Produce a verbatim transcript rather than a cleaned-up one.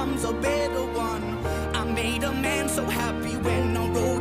comes a better one. I made a man so happy when I wrote